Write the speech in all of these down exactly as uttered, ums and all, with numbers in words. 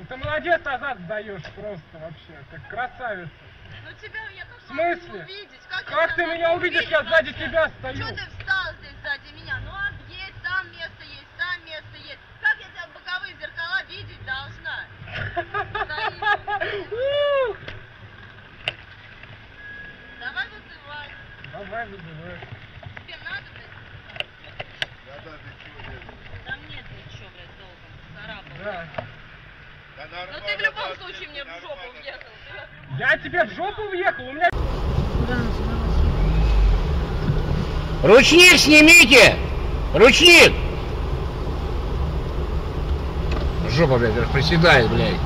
Ты молодец, назад сдаешь просто вообще, как красавица. Ну тебя я как В смысле? увидеть? Как, как ты меня увидишь? увидеть? Я сзади тебя стою. Что ты встал здесь сзади меня? Ну объедь, там место есть, там место есть. Как я тебя в боковые зеркала видеть должна? Давай вызывай. Давай вызывай. Тебе надо, блядь? Да, да, ты чего, блядь? Там нет ничего, блядь, толком. Царапал. Да. Да Но нормально, ты в любом да, случае мне в жопу нормально. въехал. Я тебе в жопу въехал? У меня... Ручник снимите! Ручник! Жопа, блядь, аж приседает, блядь.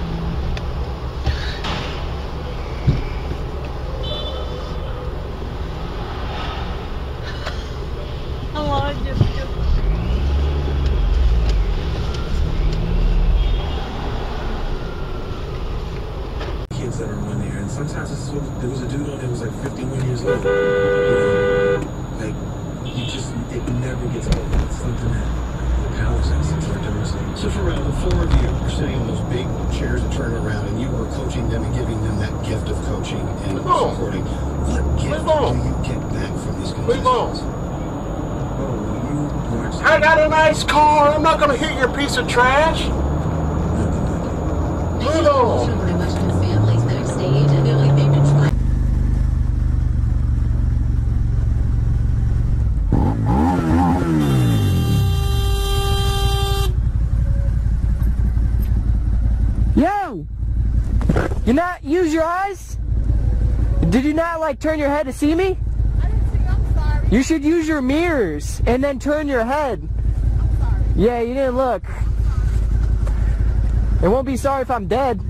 Молодец. Kids that are on there, and sometimes it's, there was a dude on there who was like fifty-one years old. You know, like, you just, it never gets old. It's something that the powers have some sort of. So for around the four of you were sitting on those big chairs that turn around, and you were coaching them and giving them that gift of coaching and supporting. What gift do you get back from these contestants? I got a nice car. I'm not gonna hit your piece of trash. Move on. Families that have stayed and they're like they've been trying. Yo! You not use your eyes? Did you not like turn your head to see me? I didn't see you, I'm sorry. You should use your mirrors and then turn your head. I'm sorry. Yeah, you didn't look. It won't be sorry if I'm dead.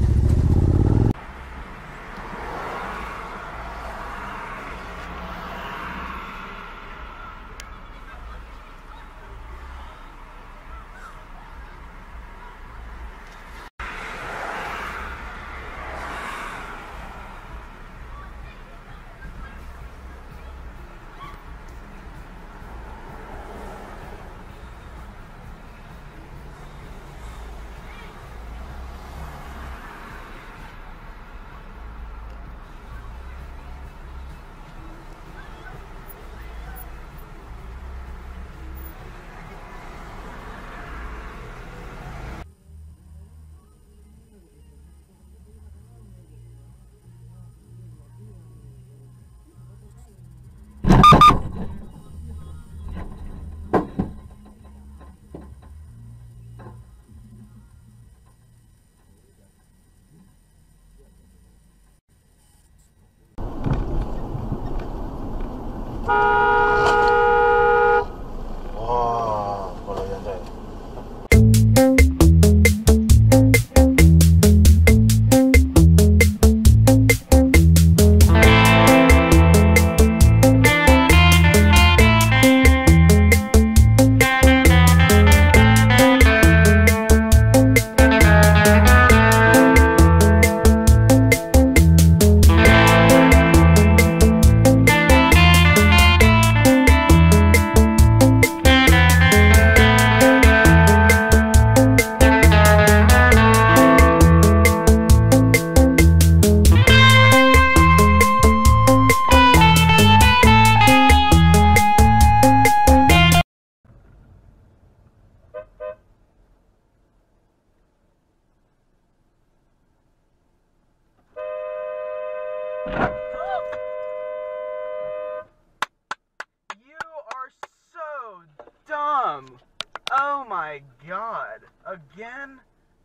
Oh my god. Again?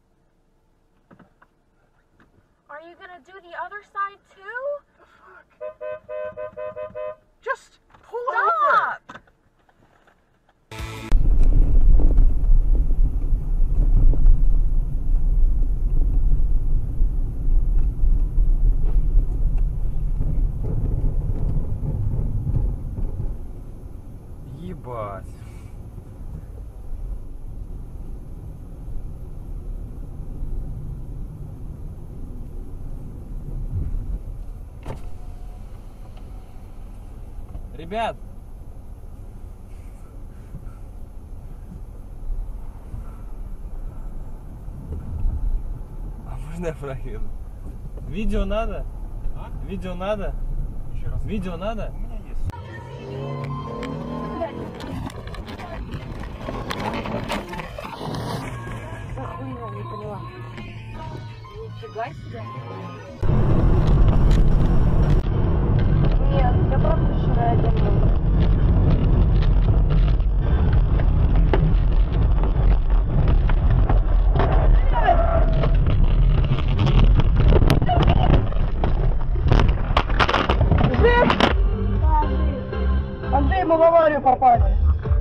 Are you gonna do the other side too? Fuck. Just pull Stop! over. Ебать. Ребят, Можно я проеду? Видео надо? А? Видео надо? Еще раз. Видео надо? У меня есть. Охуенно, не поняла. Нифига себе. Нет, я просто вчера один был. Андрей, мы в аварию попали.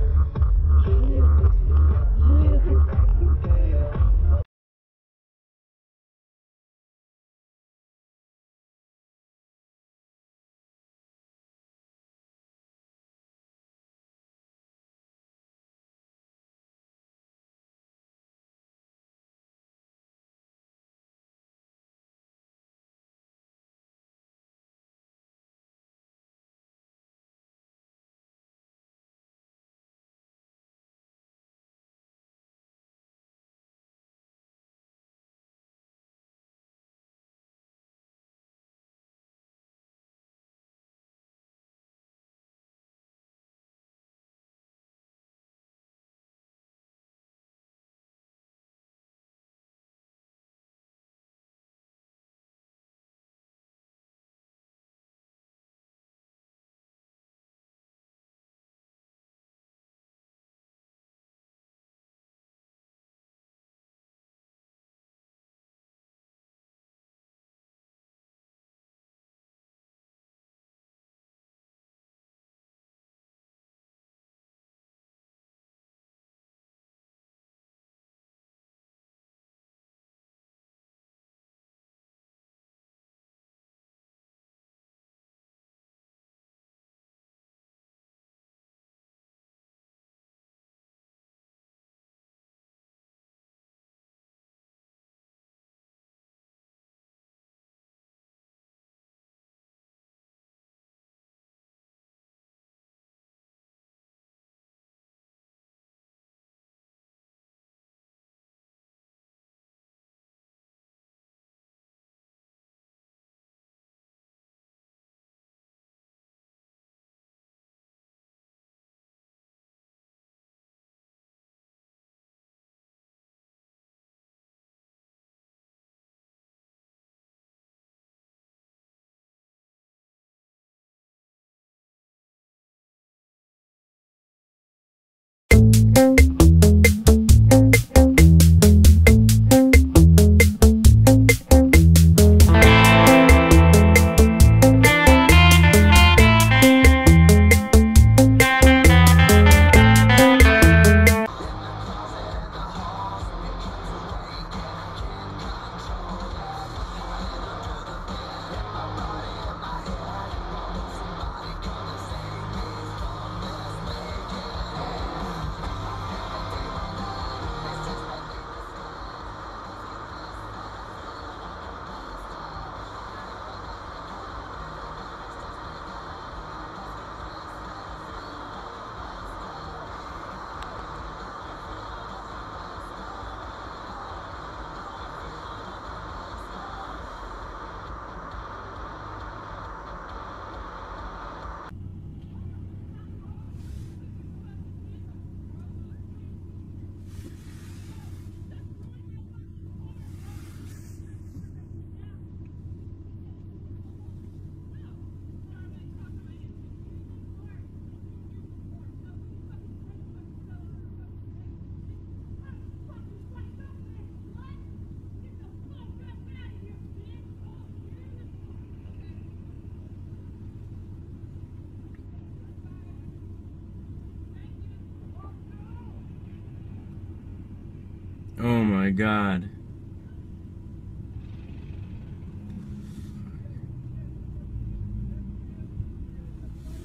Oh my God.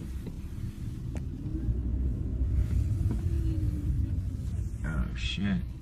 Oh shit.